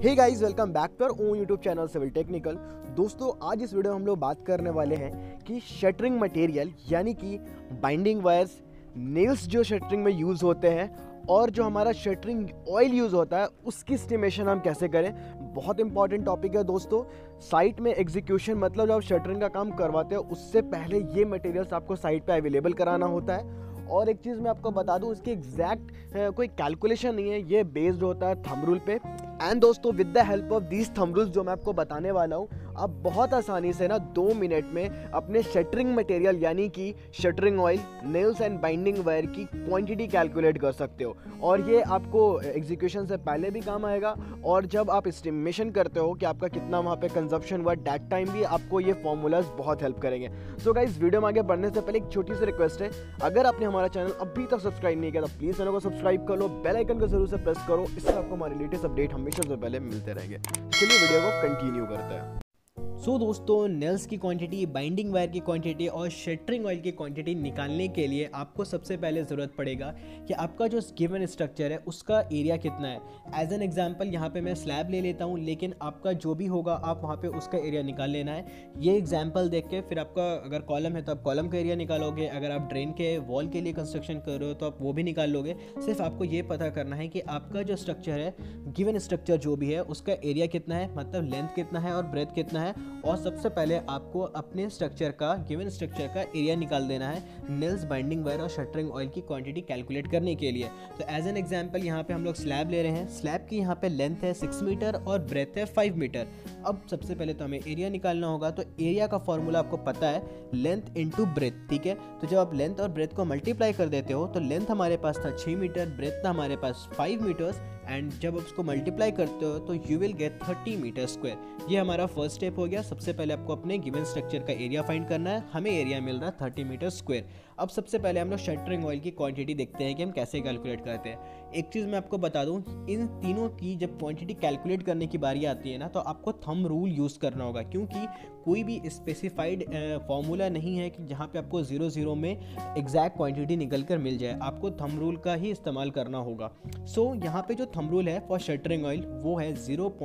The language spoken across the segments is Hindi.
Hey guys, welcome back to our own YouTube channel civil technical. दोस्तों, आज इस वीडियो में हम लोग बात करने वाले हैं कि शटरिंग मटेरियल यानी कि बाइंडिंग वायर्स, नेल्स जो शटरिंग में यूज़ होते हैं और जो हमारा शटरिंग ऑयल यूज़ होता है उसकी एस्टिमेशन हम कैसे करें। बहुत इंपॉर्टेंट टॉपिक है दोस्तों। साइट में एग्जीक्यूशन मतलब जब आप शटरिंग का काम करवाते हो उससे पहले ये मटेरियल्स आपको साइट पे अवेलेबल कराना होता है। और एक चीज़ मैं आपको बता दूं, इसकी एग्जैक्ट कोई कैलकुलेशन नहीं है, ये बेस्ड होता है थंब रूल पे। एंड दोस्तों, with the help of these thumb rules जो मैं आपको बताने वाला हूँ, आप बहुत आसानी से ना 2 मिनट में अपने शटरिंग मटेरियल यानी कि shuttering oil, nails and binding wire की क्वांटिटी कैलकुलेट कर सकते हो। और ये आपको एग्जीक्यूशन से पहले भी काम आएगा और जब आप एस्टिमेशन करते हो कि आपका कितना वहाँ पे कंजप्शन हुआ, दैट टाइम भी आपको ये फॉर्मूलाज बहुत हेल्प करेंगे। सो गाइस, वीडियो में आगे बढ़ने से पहले एक छोटी सी रिक्वेस्ट है, अगर आपने हमारा चैनल अभी तक सब्सक्राइब नहीं किया तो प्लीज़ चैनल को सब्सक्राइब कर लो, बेल आइकन को जरूर से प्रेस करो, इससे आपको हमारे लेटेस्ट अपडेट हमेशा से पहले मिलते रहेंगे। चलिए वीडियो को कंटिन्यू करते हैं। सो दोस्तों, नेल्स की क्वांटिटी, बाइंडिंग वायर की क्वांटिटी और शटरिंग ऑयल की क्वांटिटी निकालने के लिए आपको सबसे पहले ज़रूरत पड़ेगा कि आपका जो गिवन स्ट्रक्चर है उसका एरिया कितना है। एज एन एग्जांपल यहाँ पे मैं स्लैब ले लेता हूँ, लेकिन आपका जो भी होगा आप वहाँ पे उसका एरिया निकाल लेना है। ये एग्जाम्पल देख के फिर आपका अगर कॉलम है तो आप कॉलम का एरिया निकालोगे, अगर आप ड्रेन के वॉल के लिए कंस्ट्रक्शन कर रहे हो तो आप वो भी निकाल लोगे। सिर्फ आपको ये पता करना है कि आपका जो स्ट्रक्चर है, गिवन स्ट्रक्चर जो भी है, उसका एरिया कितना है, मतलब लेंथ कितना है और ब्रेथ कितना है। और सबसे पहले आपको अपने स्ट्रक्चर का, गिवन स्ट्रक्चर का एरिया निकाल देना है नेल्स, बाइंडिंग वायर और शटरिंग ऑयल की क्वांटिटी कैलकुलेट करने के लिए। तो एज एन एग्जांपल यहाँ पे हम लोग स्लैब ले रहे हैं। स्लैब की यहाँ पे लेंथ है 6 मीटर और ब्रेथ है 5 मीटर। अब सबसे पहले तो हमें एरिया निकालना होगा। तो एरिया का फॉर्मूला आपको पता है, लेंथ इंटू ब्रेथ, ठीक है। तो जब आप लेंथ और ब्रेथ को मल्टीप्लाई कर देते हो तो लेंथ हमारे पास था 6 मीटर, ब्रेथ था हमारे पास 5 मीटर्स, एंड जब आप उसको मल्टीप्लाई करते हो तो you will get 30 metre square. ये हमारा फर्स्ट स्टेप हो गया। सबसे पहले आपको अपने गिवन स्ट्रक्चर का एरिया फाइंड करना है। हमें एरिया मिल रहा है 30 मीटर स्क्वायर। अब सबसे पहले हम लोग शटरिंग ऑयल की क्वांटिटी देखते हैं कि हम कैसे कैलकुलेट करते हैं। एक चीज़ मैं आपको बता दूं, इन तीनों की जब क्वांटिटी कैलकुलेट करने की बारी आती है ना, तो आपको थंब रूल यूज़ करना होगा, क्योंकि कोई भी स्पेसिफाइड फॉर्मूला नहीं है कि जहाँ पे आपको 0 में एग्जैक्ट क्वांटिटी निकल कर मिल जाए। आपको थंब रूल का ही इस्तेमाल करना होगा। सो यहाँ पे जो थंब रूल है फॉर शटरिंग ऑयल वो है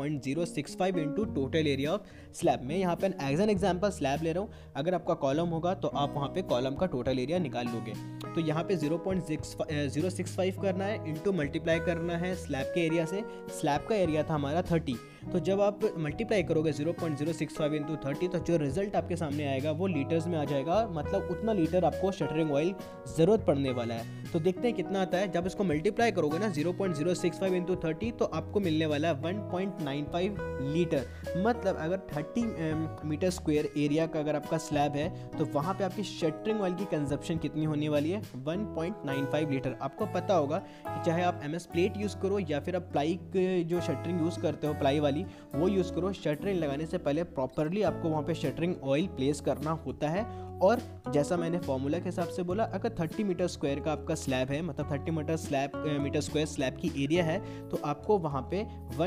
0.065 into total area of slab में। यहाँ पे एज एन एग्जाम्पल स्लैब ले रहा हूँ, अगर आपका कॉलम होगा तो आप वहाँ पे कॉलम का टोटल एरिया निकाल लोगे। तो यहाँ पे 0.065 करना है, इंटू मल्टीप्लाई करना है स्लैब के एरिया से। स्लैब का एरिया था हमारा 30, तो जब आप मल्टीप्लाई करोगे 0.065 इंटू 30 तो जो रिजल्ट आपके सामने आएगा वो लीटर्स में आ जाएगा। मतलब उतना लीटर आपको शटरिंग ऑयल ज़रूरत पड़ने वाला है। तो देखते हैं कितना आता है। जब इसको मल्टीप्लाई करोगे ना 0.065 इंटू 30 तो आपको मिलने वाला है 1.95 लीटर। मतलब अगर 30 मीटर स्क्वायर एरिया का अगर आपका स्लैब है तो वहाँ पे आपकी शटरिंग ऑयल की कंजप्शन कितनी होने वाली है, 1.95 लीटर। आपको पता होगा कि चाहे आप MS प्लेट यूज़ करो या फिर आप प्लाई जो शटरिंग यूज़ करते हो, प्लाई वाली, वो यूज़ करो। शटरिंग लगाने से पहले प्रॉपरली आपको वहाँ पे शटरिंग ऑयल प्लेस करना होता है। और जैसा मैंने फॉर्मूला के हिसाब से बोला, अगर 30 मीटर स्क्वायर का आपका स्लैब है, मतलब 30 मीटर स्क्वायर स्लैब की एरिया है, तो आपको वहाँ पे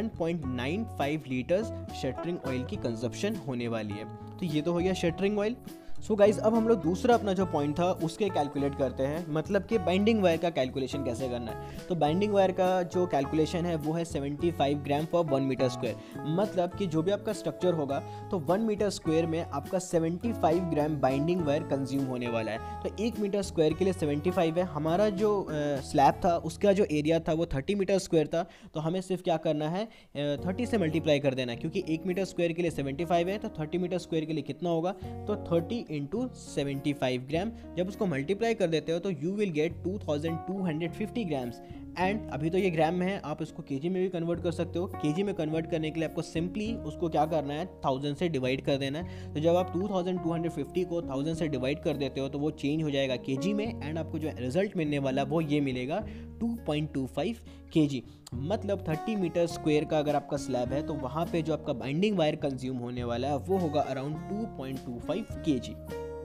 1.95 लीटर्स शटरिंग ऑयल की कंजप्शन होने वाली है। तो ये तो हो गया शटरिंग ऑयल। सो गाइज, अब हम लोग दूसरा अपना जो पॉइंट था उसके कैलकुलेट करते हैं, मतलब कि बाइंडिंग वायर का कैलकुलेशन कैसे करना है। तो बाइंडिंग वायर का जो कैलकुलेशन है वो है 75 ग्राम फॉर 1 मीटर स्क्वायर। मतलब कि जो भी आपका स्ट्रक्चर होगा तो 1 मीटर स्क्वायर में आपका 75 ग्राम बाइंडिंग वायर कंज्यूम होने वाला है। तो 1 मीटर स्क्वायर के लिए 75 है। हमारा जो स्लैब था उसका जो एरिया था वो 30 मीटर स्क्वायर था, तो हमें सिर्फ क्या करना है, 30 से मल्टीप्लाई कर देना, क्योंकि 1 मीटर स्क्वायर के लिए 75 है, तो 30 मीटर स्क्वायर के लिए कितना होगा, तो 30 इंटू 75 ग्राम। जब उसको मल्टीप्लाई कर देते हो तो you will get 2250 grams. And अभी तो ये ग्राम में है, आप इसको केजी में भी कन्वर्ट कर सकते हो। केजी में कन्वर्ट करने के लिए आपको सिंपली उसको क्या करना है, 1000 से डिवाइड कर देना है। तो जब आप 2250 को 1000 से डिवाइड कर देते हो तो वो चेंज हो जाएगा केजी में, एंड आपको जो रिजल्ट मिलने वाला वो ये मिलेगा 2.25 केजी। मतलब 30 मीटर स्क्वायर का अगर आपका स्लैब है तो वहाँ पे जो आपका बाइंडिंग वायर कंज्यूम होने वाला है वो होगा अराउंड 2.25 केजी।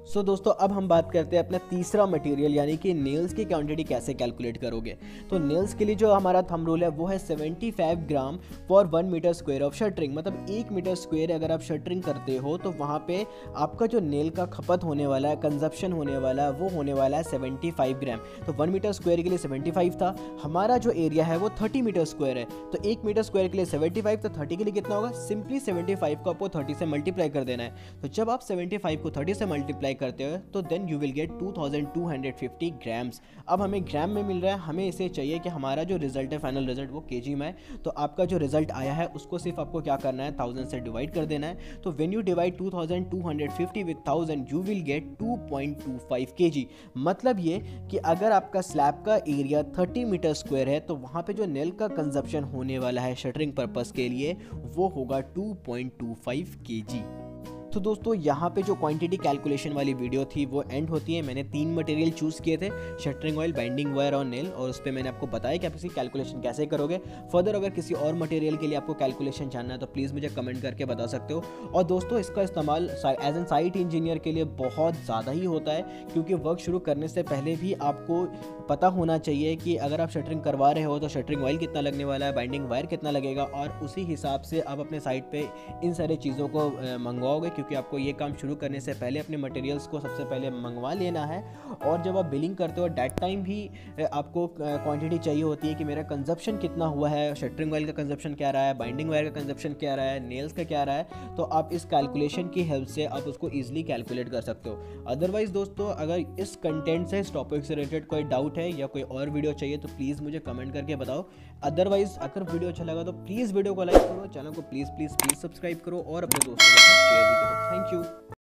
सो दोस्तों अब हम बात करते हैं अपना तीसरा मटेरियल यानी कि नेल्स की क्वांटिटी कैसे कैलकुलेट करोगे। तो नेल्स के लिए जो हमारा थंब रूल है वो है 75 gram for 1 metre square of shuttering. मतलब 1 मीटर स्क्वायर अगर आप शटरिंग करते हो तो वहाँ पे आपका जो नेल का खपत होने वाला है, कंजप्शन होने वाला है, वो होने वाला है 75 ग्राम। तो 1 मीटर स्क्वायर के लिए 75 था, हमारा जो एरिया है वो 30 मीटर स्क्वायर है, तो 1 मीटर स्क्वायर के लिए 75, तो 30 के लिए कितना होगा, सिंपली 75 को आपको 30 से मल्टीप्लाई कर देना है। तो जब आप 75 को 30 से मल्टीप्लाई करते हो तो then you will get 2250 grams. अब हमें ग्राम में मिल रहा है, हमें इसे चाहिए कि हमारा जो रिजल्ट है, फाइनल रिजल्ट, वो केजी में है। तो आपका जो रिजल्ट आया है उसको सिर्फ आपको क्या करना है, 1000 से डिवाइड कर देना है। तो when you divide 2250 with 1000 you will get 2.25 kg. मतलब ये कि अगर आपका स्लैब का एरिया 30 मीटर स्क्वायर है तो वहाँ पे जो नेल का कंजप्शन होने वाला है शटरिंग पर्पस के लिए वो होगा 2.25 केजी। तो दोस्तों यहाँ पे जो क्वांटिटी कैलकुलेशन वाली वीडियो थी वो एंड होती है। मैंने 3 मटेरियल चूज़ किए थे, शटरिंग ऑयल, बाइंडिंग वायर और नेल, और उस पर मैंने आपको बताया कि आप इसकी कैलकुलेशन कैसे करोगे। फर्दर अगर किसी और मटेरियल के लिए आपको कैलकुलेशन जानना है तो प्लीज़ मुझे कमेंट करके बता सकते हो। और दोस्तों इसका इस्तेमाल एज एन साइट इंजीनियर के लिए बहुत ज़्यादा ही होता है, क्योंकि वर्क शुरू करने से पहले भी आपको पता होना चाहिए कि अगर आप शटरिंग करवा रहे हो तो शटरिंग ऑयल कितना लगने वाला है, बाइंडिंग वायर कितना लगेगा, और उसी हिसाब से आप अपने साइट पे इन सारी चीज़ों को मंगवाओगे, क्योंकि आपको ये काम शुरू करने से पहले अपने मटेरियल्स को सबसे पहले मंगवा लेना है। और जब आप बिलिंग करते हो डेट टाइम भी आपको क्वांटिटी चाहिए होती है कि मेरा कंजप्शन कितना हुआ है, शटरिंग ऑयल का कंजप्शन क्या रहा है, बाइंडिंग वायर का कंजप्शन क्या रहा है, नेल्स का क्या रहा है। तो आप इस कैलकुलेशन की हेल्प से आप उसको ईजिली कैलकुलेट कर सकते हो। अदरवाइज दोस्तों अगर इस कंटेंट से, इस टॉपिक से रिलेटेड कोई डाउट है या कोई और वीडियो चाहिए तो प्लीज़ मुझे कमेंट करके बताओ। अदरवाइज अगर वीडियो अच्छा लगा तो प्लीज़ वीडियो को लाइक करो, चैनल को प्लीज़ सब्सक्राइब करो और अपने दोस्तों के साथ शेयर भी करो। Thank you.